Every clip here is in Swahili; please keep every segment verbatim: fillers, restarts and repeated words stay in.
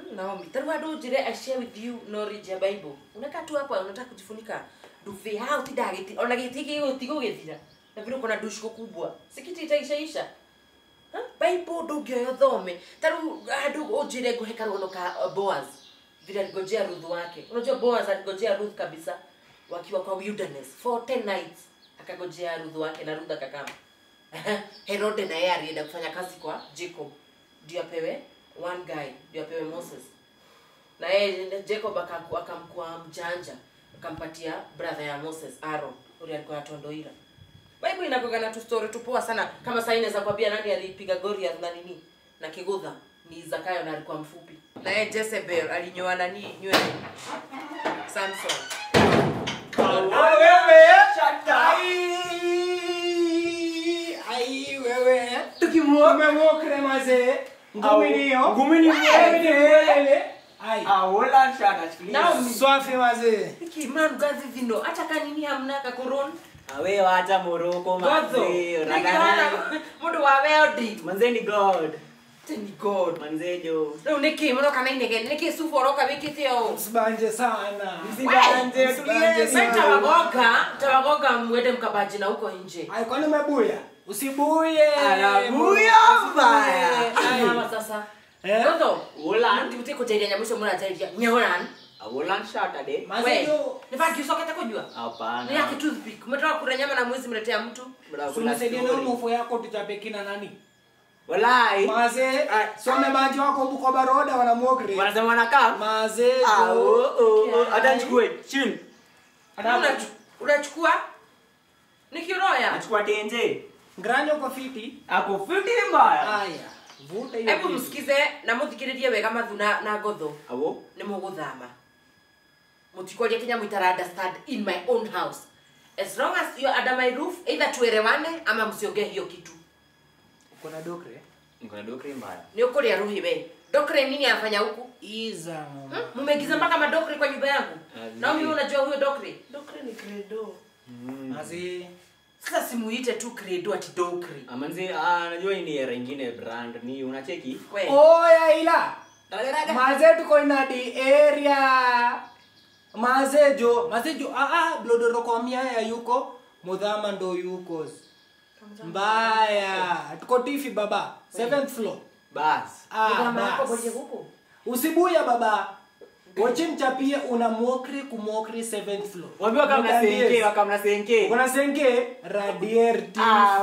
Naomi, tarua do jire I share with you knowledge ya Bible. Unaka tu hapa unataka kujifunika duve hao tidageti. Ona gitiki hiyo tigo gethira. Na vile kuna dushko kubwa. Sikiti itaishaisha. Ha? Bible ndugio yothome. Taru adu ojire guheka rono ka Boaz. Vile aligojea Ruth wake. Unajua Boaz aligojea Ruth kabisa wakiwa kwa wilderness for ten nights. Akagojea Ruth wake na Ruth akakama. Herode na yeye alienda kufanya kazi kwa Jacob. Ndio apewe one guy, ndio apewe Moses. Na yeye Jacob akamkuwa mjanja, akampatia brother ya Moses Aaron, yule alikuwa atondoira. Bible inakoga na tu story tupoa sana kama sasa inaweza kwambia nani alipiga Goliath na nini na kigudha ni Zakayo na alikuwa mfupi. Na yeye Jezebel alinyoa nani nywele. Samson. Wewe chatai. Ai wewe. Tukimua umemwokre mazee. Ngumi niyo. Ngumi ni wewe. Ai. Awola shaka chikili. Naomi. Swafi mazee. Iki man gazi vino. Acha kanini hamna ka koron. Awe wacha Morocco manze. Unakana mtu wa weodi. Manze ni God. Ni God. Manze jo. Leo niki mno kana inege. Niki suforoka wikithio. Usibanje sana. Usibanje tulie. Meta wagoga, tawagoga mwende mkabaji na huko nje. Ai kwani umebuya? Usibuye. Anabuya mbaya. Ai mama sasa. Eh? Ngotho. Wolan. Mti uti kujaidia nyamusho mwana jaidia. Nyolan. Awolan Saturday. Wewe. Nifaki usokete kujua. Hapana. Ni yake toothpick. Umetoka kula nyama na mwezi mletea mtu. Tunasaidia na mofo yako tuchape na nani? Walai. Maze, some maji wako buko baroda wanamwokre. Wanasema wanakaa. Maze. Ah oh oh. Hata chukue. Chill. Unachukua? Nikiroya. Nachukua tenje. Ngranyo kwa fiti. Ako fiti mbaya. Aya. Vuta hiyo. Hebu msikize na muthikiririe wega Mathu na na Ngotho. Awo. Ni muguthama. Mutikoria kinya muitara understand in my own house. As long as you are under my roof, either tuerewane ama msionge hiyo kitu. Uko na dokre? Niko na dokre mbaya. Ni ukuria ruhi we. Dokre nini anafanya huku? Iza mama. Hmm? Mumegiza mpaka madokre kwa nyumba yangu. Na mimi unajua huyo dokre? Dokre ni credo. Mm. Maze. Sasa simuite tu credo ati dokre. Amanzi ah najua hii ni era nyingine brand ni unacheki. We. Oya ila. Raga Maze tuko ina di area. Maze jo, maze jo ah ah blodoro kwa miaya yuko, mudhama ndo yuko. Mbaya. Tuko tifi baba. seventh floor. bas. Ah, bas. Usibuya baba. Wache mchapie una mwokri kumwokri seventh floor. Wambiwa kama na senke, kama na senke. Kuna senke Radier T V. Ah,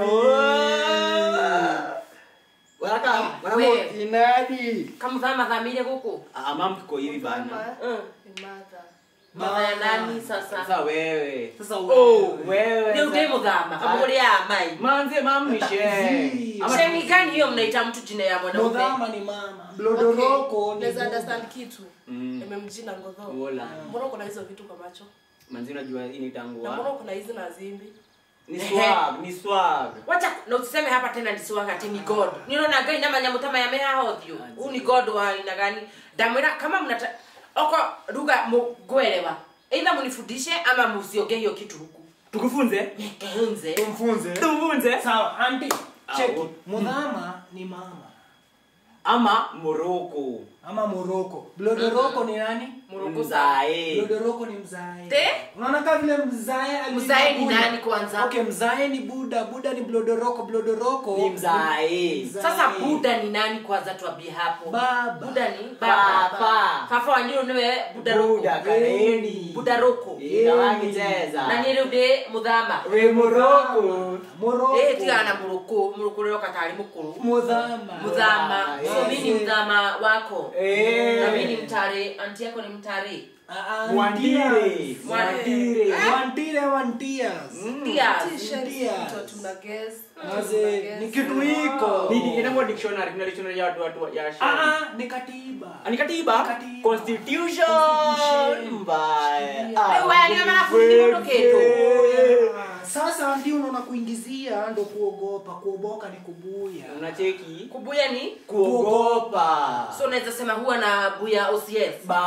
Waka, We. wana inadi. Kama dhama dhamire huko. Ah, mam kiko hivi bana. Mm. Ni mother. Mama ya nani sasa? Sasa wewe. Sasa Oh, wewe. Ni udemo dhama. Kama ya mai. Manze mam ni Sheng. Sheng gani hiyo mnaita mtu jina ya mwanaume? Mudhama ni mama. Blodoroko ni. Let's understand kitu. Mm. Nimemjina Ngotho. Wola. Mbona uko na hizo vitu kwa macho? Manze unajua hii ni Na mbona tangua. uko na hizi na zimbi? Ni swag, ni swag. Wacha na usiseme hapa tena ni swanga ati ni God. Niona gani na manyamutama ya meha hothio. Huu ni God wa aina gani? Damwira kama mnata oko lugha mgwelewa. Aidha mnifundishe ama msioge hiyo kitu huku. Tukufunze? Kehenze. Tumfunze. Tumfunze? Sawa, auntie. Check. Awo. Mudhama ni mama. Ama Morocco. Ama Morocco. Blodoroko ni nani? Morocco Mzae. Blodoroko ni mzae. Te? Unaona kama vile mzae alivyo. Mzae ni Buddha. nani kwanza? Okay, mzae ni Buddha, Buddha ni Blodoroko, Blodoroko Ni mzae. Mzae. Sasa Buddha ni nani kwanza tuambie hapo? Baba. Buddha ni Papa. Fafa wanyo niwe Buddha roko. Buddha kareni. Buddha roko. Ina wangi cheza. Na nile ude mudhama. We Morocco. Morocco. Eh tigana Morocco, Morocco leo katali mukuru. Mudhama. Mudhama. Yes. So mimi ni mudhama wako. Eh. Na mimi ni mtare, auntie yako ni mtare. Ah, Mwandire. Mwandire. Wantire, wantias. Tia. Tia. Mtu tuna guess. Maze, ni kitu iko. Ni ni inapo dictionary, kuna dictionary ya watu watu ya Sheng. Ah ah, ni katiba. Ani katiba? Katiba. Constitution. Mbaya. Wewe wewe ni mama fundi mtu keto. Sasa ndio unaona kuingizia ndo kuogopa, kuoboka ni kubuya. Unacheki? Kubuya ni Kuogopa. so unaweza sema huwa na buya O C S. Ba.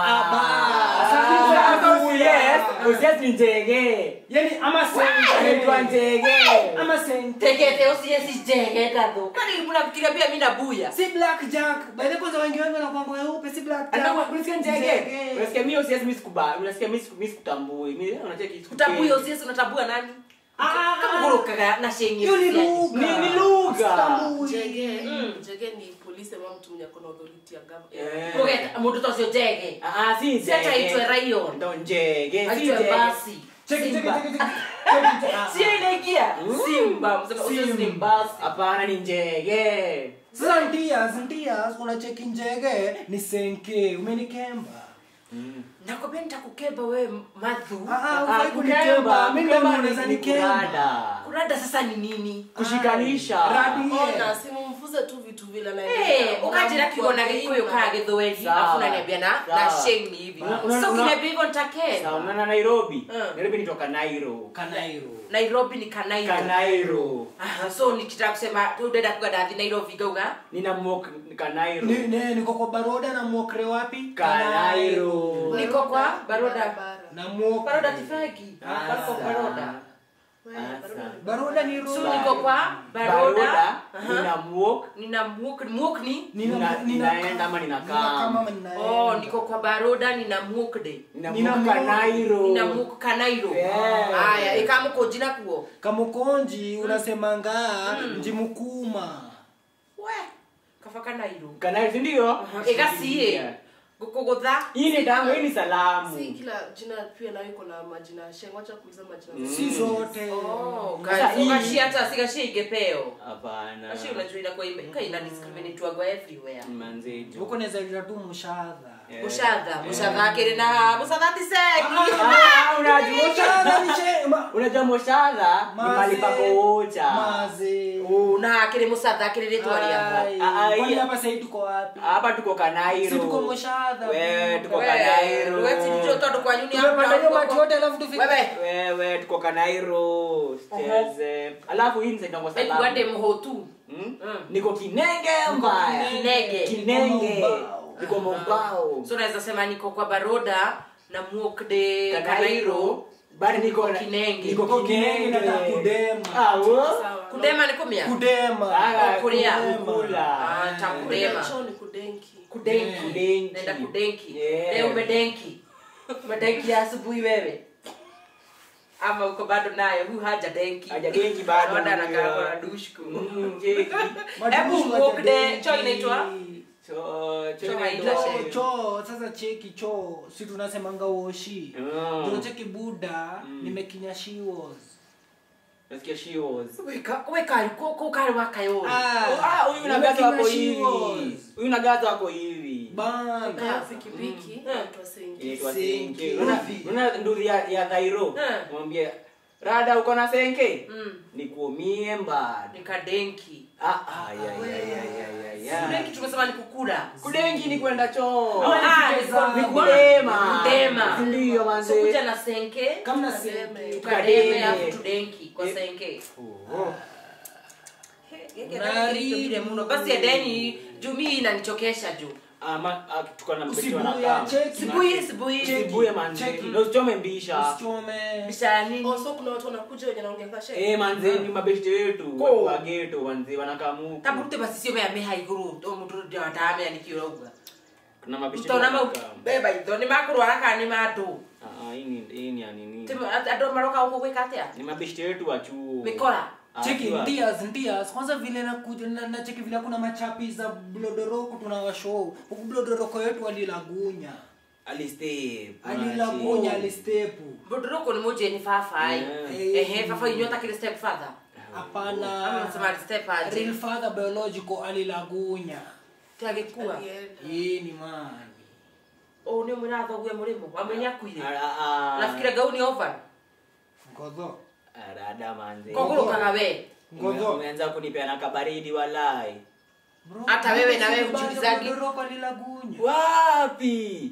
Sasa O C S, O C S ni njege. Yaani ama sente Inaitwa njege. ama sente. Tegete O C S jege kadho. Kani unafikiria pia mimi na buya? Si blackjack. By the way, wengi wengi wanakuwa weupe si blackjack. Anakuwa unasikia njege. Unasikia mimi O C S mimi sikubali. Unasikia mimi mimi sikutambui. Mimi unacheki Kutabuya O C S unatabua nani? Ah, kama kuruka na Sheng. hiyo ni lugha. Ni ni lugha. Jege, jege ni police ama mtu mwenye kuna authority ya government. Kogeta mtu tosio jege. Ah, si njege. Sasa itwe rayon. Ndo njege. Si Aitwe njege. basi. Cheki cheki Simba. cheki cheki. Si inaingia. Simba, msema O C S ni basi. Hapana ni njege. Sasa ntias ntias unacheki njege ni senke. Umenikemba. Mm. Nakwambia nitakukemba wewe Mathu. Ah ah, Ah, ufai kukemba. kunikemba. Mimi ndo Kukemba naweza ni nikemba. kurada. Kurada sasa ni nini? Kushikanisha. Radi. Ona simu mfuze tu vitu vile na Eh, ukajira kiona gikuyo kage dhoweli. Sawa. Afu unaniambia na na Sawa. Sheng ni hivi. Una- una- Sasa una- ukiniambia hivyo Sawa, nitakemba. unaona Nairobi. Mm. Nairobi ni toka Nairo. Kanairo. Nairobi ni Kanairo. Kanairo. Ah, so nikitaka kusema udada kugadathi Nairobi gauga. Nina mok Kanairo. Ni ne niko kwa baroda na mwokre wapi? Kanairo. Niko kwa Baroda. Na mwokre. Baroda tifagi. Barko Baroda. Baroda ni So road. niko kwa Baroda. Baroda. Nina mok. Nina muk muk ni. Nina- ninaenda ama ninakaa. kama ninaenda. Oh, niko kwa Baroda nina mukde. Nina Nina mok mok. Kanairo. Nina muk Kanairo. Yeah. Haya, ikamuko jina kuo. Kamukonji unasemanga njimukuma. We, kafa Kanairo. Kanairo ndio? Egasiye. Gukogotha. Hii ni tango, hii ni salamu. Si kila jina pia nayo iko na majina ya Sheng. Wacha kuuliza majina. Mm. Si zote. Oh, Sasa guys, hii- ukashi hata sigashi igepeo. Hapana. Kashi unajua ina kwa ime, ina discriminate wagwa everywhere. Manzejo. Huko naweza ila tu mshadha. Yeah. Mushadha, mushadha kile na mushadha tiseki. Ah, unajua Mshadha ni che. ma- unajua moshadha ni Maze. mali pa kuocha. Maze. Una kile mushadha kile letu aliamba. Ai, Ah, ah, kwani hii- hapa sasa tuko wapi? Hapa tuko Kanairo. Si tuko Moshadha. Wewe tuko Wewe, Kanairo. wewe si ndio toto kwa nyuni Tumepanda hiyo hapa. maji yote alafu tufike. Wewe, Wewe tuko Kanairo. Cheze. Alafu hii ni ndio wewe salamu. uende mhotu. Hmm? Mm. Niko Kinenge mbaya. Kinenge. Kinenge. Mombao. Niko Mombao. So naweza sema niko kwa Baroda na Muokde Kanairo. Kanairo. Bado niko Kinenge. Niko Niko Kinenge Kinenge. nataka kudema. Ah, wo. Sawa. Kudema ni kumia. Kudema. Ah, Kulia. kukula. Ah, takudema. Choo ni kudenki. Kudenki. Kudenki. Nenda kudenki. Yeah. Leo umedenki. Umedenki asubuhi wewe. Ama uko bado naye huyu haja denki. Haja denki bado. Baroda anakaa kwa dushku. Mm, cheki. Hebu Muokde choo inaitwa? Cho Choo cho haitwa Choo, Sheng. choo, sasa cheki choo. Si tunasemanga woshi. Mm. Ndio cheki Buddha Mm. nimekinya she was. Nasikia she was. Weka weka ko ko kale wakayo. Ah, huyu na gaza wako hivi. Huyu na gaza wako hivi. Bana. Kaa pikipiki. Inaitwa Sengi. Inaitwa Senke. senke. Una una nduri ya ya Nairo. Eh. Mwambie rada uko na senke? Mm. Nikuomie mbad. Nikadenki. Ah ah ya ya ya ya ya. Kudenki tumesema ni kukula. Kudengi ni kwenda choo. Ah, Ni ni kudema. Kudema. Ndio So manze. kuja na senke. Kama na Tukademe. senke. Tukademe Tukademe. afu tudenki kwa Eh. senke. Oh. Nari muno. Basi edeni jumi inanichokesha juu. Ama ah, tuko na mbeti Usibuya, wanakaa. cheki. Sibuhi sibuhi. Sibuye manze. Cheki. Ndio usichome mbisha. Usichome. Bisha nini? Also kuna watu wanakuja wenye naongea kwa Sheng. Eh manze ni mabesti wetu Ko. wa ghetto manze wanakaa muku. Taburute basi sio ya meha iguru. O muturu ndio atame anikiro uga. Kuna mabesti Tona ma wanakaa. beba ito ni makuru haraka ni madu. Ah ah hii ni hii ni ya nini? Timu ado maroka huko weka atia. Ni mabesti wetu wa chuo. Mikora. Ah, Cheki kiwa- ndias ndias kwanza vile na kuja na, na cheki vile kuna machapi za blodoroko tunawashow. Huku blodoroko yetu alilagunya. Alistep. Alilagunya alistepu. Bodroko ni moja ni fafa. Yeah. Ehe fafa inyota kile step father. Hapana. Ama nasema step aje. Real father biological alilagunya. Tiage kuwa. Alienda. Yeye ni mani. Oh ni mwana athogue murimo. Amenya kuire. Ah ah. Nafikira gauni over. Ngotho. Arada manze. Kokoro kana we. Ngotho. Umeanza kunipeana kabaridi walai. Bro, Hata wewe na wewe hujulizagi. blodoroko alilagunya. Wapi?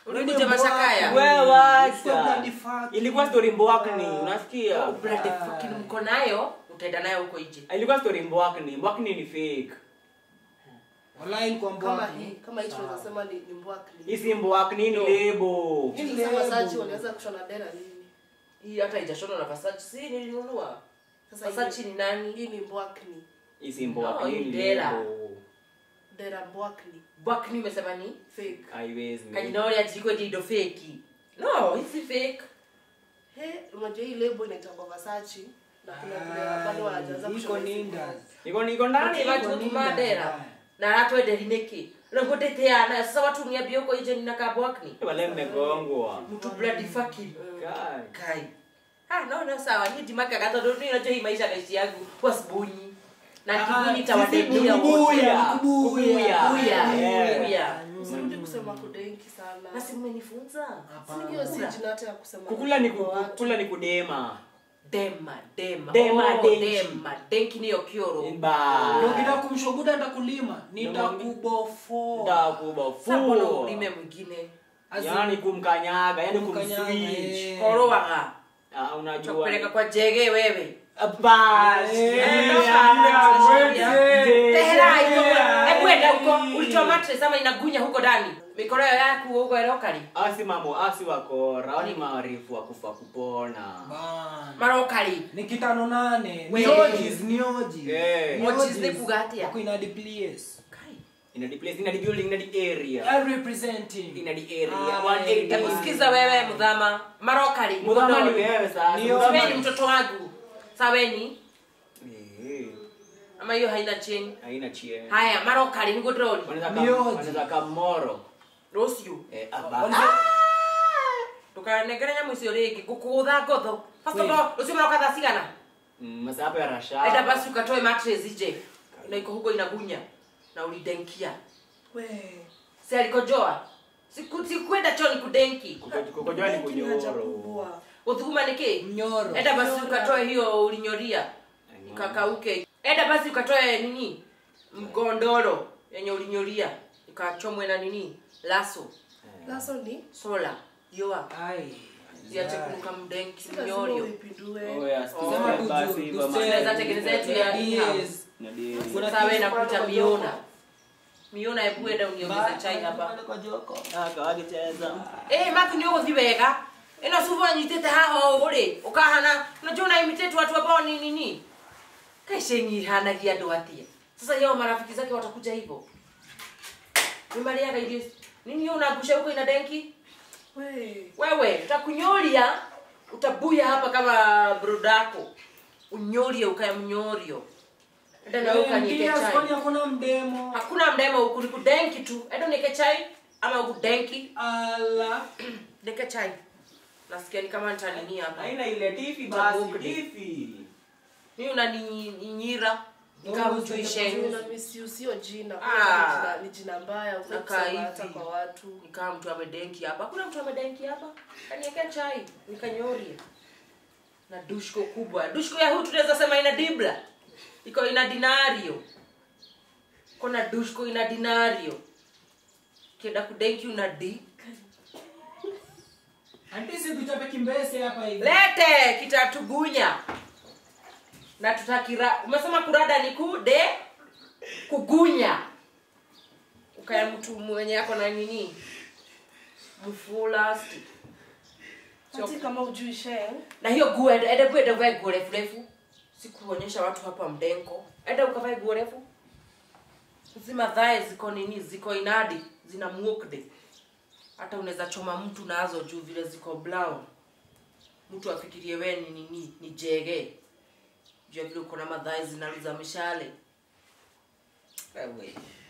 Ulikuja Mashakaya. Wewe wacha. Bloody fuck. Ilikuwa story mbwakni, unasikia? Bloody fucking mko nayo, utaenda nayo huko nje. Ilikuwa story mbwakni, mbwakni ni fake. Online kwa Kama mbwakni. hii, kama hii tunaweza sema ni ni mbwakni. Hisi mbwakni ni lebo. Hii ni Versace wanaweza kushona dera nini? Hii hata haijashonwa na Versace. Si nilinunua. Sasa Versace ni nani? Hii ni mbwakni. Hisi No, mbwakni hii ni dera. lebo. Dera mbwakni. Bakni umesema ni? Fake. Haiwezi. Kajinaori ajikwe jido fake. No, hizi fake. He, unajua hii label inaitwa Versace na kuna kuna bado wanaanza Iko kushona hizi nindas. Niko niko ndani. Ni watu kumadera. Na watu ende niki. Lego deteana sasa watu niambie huko nje ninakaa Bakni. Wale mmegongwa. Mtu bloody fucking. Kai. Kai. Ah, no no sawa. Ni dimaka kata ndo unajua hii maisha kaishi yangu kwa sabuni. Na kibuni tawademia kubuya, Kubuya. Kubuya. Yeah. Kubuya. Usirudi kusema kudenki sana. Na si mmenifunza. Sio si jina hata ya kusema. Kukula ni kwa watu. kukula ni kudema. Dema, dema. Dema, oh, denki. dema. Denki ni okioro. Ba. Ndio kita kumshoguda ndakulima. Nitakubofo. Ndakuba Sasa mbona fu. ulime mwingine? Yaani kumkanyaga, yaani Kumkanyaga, kumswitch. eh. Korowaga. Ah, unajua. Tukupeleka kwa jege wewe. Bas. Tehera iko. Hebu enda huko. Ulitoa mattress ama inagunya huko ndani. Mikono yako huko erokali. Asi mambo, asi wakora, wani maarifu wa kufa kupona. Bana. Marokali. Ni kitano nane. Wait. Niojis, niojis. Eh. Niojis ni kugatia. Wako ina the place. Kai. In the place, in the building, in the area. I representing. In the area. Ah, one eighty. eh, Sikiza wewe mudhama. Marokali. Mudhama ni wewe sasa. Nio- Mudhama Wewe ni mtoto wangu. Saweni. Eh. Ama hiyo haina cheni. Haina chie. Haya, Marokali niko drone. Wanaweza Nioji. kama wanaweza kama moro. Rosio. Eh, aba. Tukanegeranya mwisho rege kukudha Ngotho. First of all, usime ukadha sigana. Mm, masapo ya rasha. Enda basi ukatoe mattress ije. Na iko huko inagunya. Na ulidenkia. We. Si alikojoa. Siku sikwenda choni kudenki. Kukojoa ni Denki ni haja kunyoro. kubwa. Uthukuma niki? Mnyoro. Enda basi Nyora. ukatoe hiyo ulinyoria. Ikakauke. Enda basi ukatoe nini? Mgondoro yenye ulinyoria. Ikachomwe na nini? Laso. Laso ni Sola. Yoa. Ai. Siache kunuka mdenki si lazima mnyorio. uipindue. Oh yeah, Sema tu basi juu, baba. Tunaweza tengeneza yetu ya Yes. Kuna Sawa kitu na pale kuita kwa miona. joko. Miona hebu enda uniongeze chai hapa. Kwa joko. Ah, kawagi cheza. Eh, Mathu ni uthi wega. Ino suvu anyitete haho uri. Ukahana, unajua una imitate watu ambao ni nini? Kaishengi hana gia ndo atia. Sasa yao marafiki zake watakuja hivyo. Nimalia gaidio. Nini yeye unagusha huko ina denki? We. Wewe, utakunyolia, utabuya hapa kama brodako. Unyolie ukaya mnyorio. Enda na uka nieke Ndio, chai. kwani hakuna mdemo. Hakuna mdemo huku ni kudenki tu. Enda nieke chai ama kudenki. Ala. Nieke chai. Nasikia ni kama nitanini hapa. Haina ile tifi Babu. basi, tifi. Mimi unaninyira. Nikao mtu Sheng. Una misuse jina. Ah. Jina ni jina mbaya Nakaa ukisema hata hivi. kwa watu. Nikaa mtu amedenki hapa. Hakuna mtu amedenki hapa. Kaniwekea chai, nikanyorie. Na dushko kubwa. Dushko ya huyu tunaweza sema ina dibla. Iko ina dinario. Kuna dushko ina dinario. Kienda kudenki una di. Anti si tuchape kimbese hapa hivi. Lete kitatugunya. Na tutakira. Umesema kurada ni kude kugunya. Ukaya mtu mwenye yako na nini? Mfulasti. Ati kama ujui Sheng. Na hiyo guo enda enda enda vae guo refu refu. Sikuonyesha watu hapa mdenko. Enda ukavae guo refu. Zima dhae ziko nini? Ziko inadi, zina muokde. Hata unaweza choma mtu nazo juu vile ziko brown. Mtu afikirie wewe ni nini? Ni jege. Juu vile uko na madhae zinaluza mishale. Wewe.